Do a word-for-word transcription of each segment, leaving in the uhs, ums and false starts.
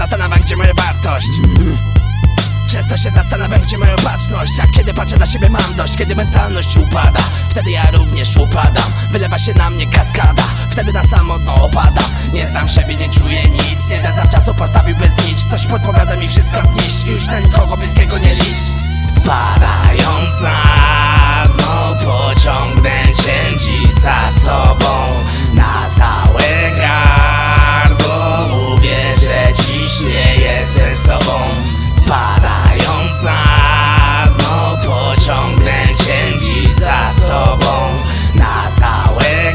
zastanawiam, gdzie moja wartość. Często się zastanawiam, gdzie moja baczność. A kiedy patrzę na siebie, mam dość. Kiedy mentalność upada, wtedy ja również upadam. Wylewa się na mnie kaskada, wtedy na samotno opadam. Nie znam siebie, nie czuję nic. Nie da zawczasu postawił bez nic. Coś podpowiada mi wszystko zniszcz. Już na nikogo bliskiego nie licz. Spadając na dno, pociągnę cię dziś za sobą. Na całe gardło mówię, że dziś nie jestem sobą. Spadając na dno, pociągnę cię dziś za sobą. Na całe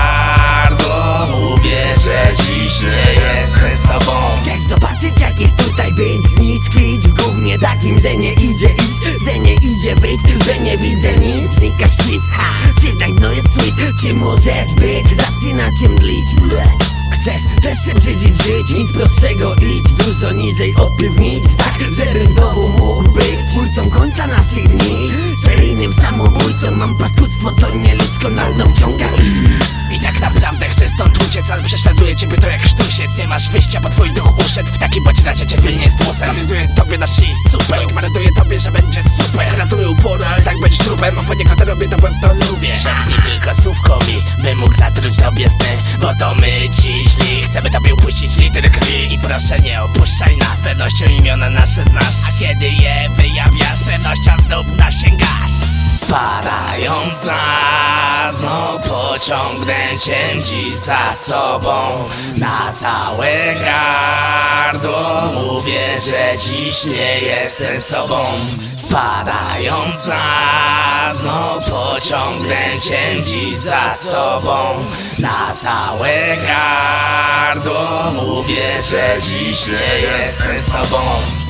gardło mówię, że dziś nie jestem sobą. Chcesz zobaczyć, jak jest tutaj być? Gnić, tkwić w gównie takim, że nie idzie iść, że nie idzie wyjść, że nie widzę nic. Znikasz śliw, ha, przyznaj, no jest sweet. Czy możesz być? Zaczyna cię mdlić. Chcesz też się brzydzić żyć, nic prostszego, idź dużo niżej od piwnic, tak żebym znowu mógł być twórcą końca naszych dni. Seryjnym samobójcą, mam paskudztwo, co nieludzko na dno wciąga i... I tak naprawdę chcę stąd uciec, ale prześladuje ciebie to jak sztusiec. Nie masz wyjścia, bo twój duch uszedł. W takim bądź razie cierpienie jest tłusem. Zawiązuję tobie na szyi super. Gwarantuję tobie, że będzie super. Gratuluję uporu, ale tak będziesz trupem. Bo poniekąd robię to, bo to lubię. Szepnij tylko słówko mi, by mógł zatruć tobie sny. Bo to my ci źli, chcemy tobie upuścić litr krwi. I proszę nie opuszczaj nas, z pewnością imiona nasze znasz. A kiedy je wyjawiasz, z pewnością znów nasięgasz. Spadając na dno, pociągnę cię dziś za sobą. Na całe gardło mówię, że dziś nie jestem sobą. Spadając na dno, pociągnę cię dziś za sobą. Na całe gardło mówię, że dziś nie jestem sobą.